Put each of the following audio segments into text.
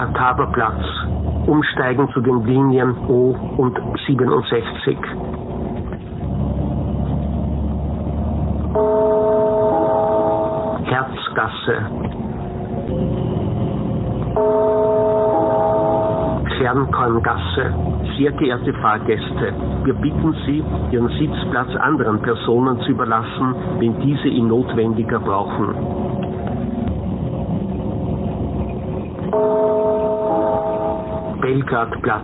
Arkaderplatz. Umsteigen zu den Linien O und 67. Herzgasse. Fernkorngasse. Sehr geehrte Fahrgäste, wir bitten Sie, Ihren Sitzplatz anderen Personen zu überlassen, wenn diese ihn notwendiger brauchen. Belgradplatz.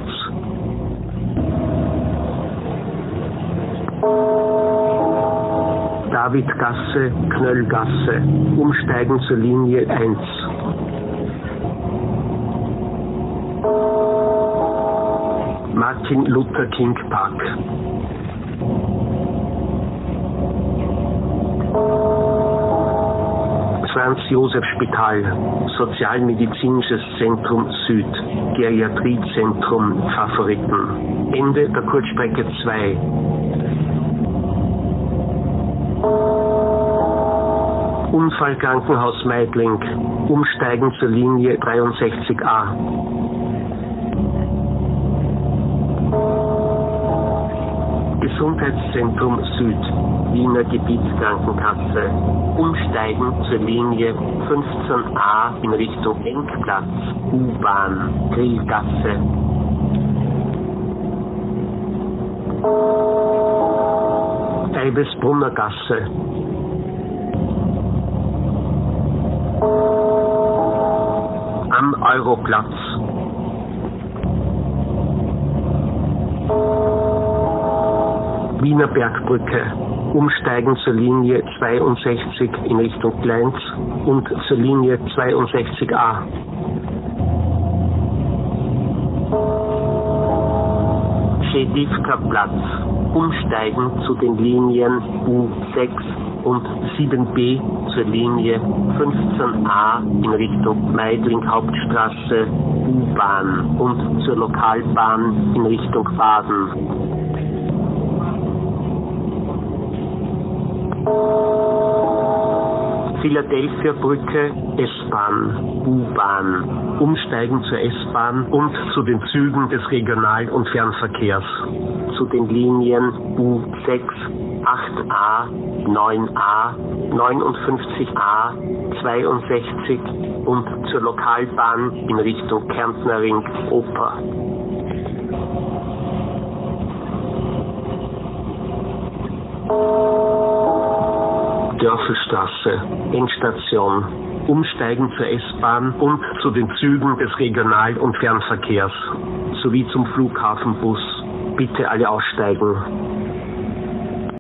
Davidgasse, Knöllgasse. Umsteigen zur Linie 1. Martin Luther King Park. Franz-Josef-Spital, Sozialmedizinisches Zentrum Süd, Geriatriezentrum Favoriten. Ende der Kurzstrecke 2. Unfallkrankenhaus Meidling, umsteigen zur Linie 63a. Gesundheitszentrum Süd, Wiener Gebietskrankenkasse, umsteigen zur Linie 15a in Richtung Engplatz, U-Bahn, Grillgasse. Eibesbrunner Gasse. Am Europlatz. Wiener Bergbrücke, umsteigen zur Linie 62 in Richtung Gleinz und zur Linie 62a. Schedivka-Platz, umsteigen zu den Linien U6 und 7b zur Linie 15a in Richtung Meidling Hauptstraße, U-Bahn und zur Lokalbahn in Richtung Baden. Philadelphia Brücke, S-Bahn, U-Bahn, umsteigen zur S-Bahn und zu den Zügen des Regional- und Fernverkehrs, zu den Linien U6, 8a, 9a, 59a, 62 und zur Lokalbahn in Richtung Kärntner Ring, Oper. Dörfelstraße, Endstation, umsteigen zur S-Bahn und zu den Zügen des Regional- und Fernverkehrs, sowie zum Flughafenbus. Bitte alle aussteigen.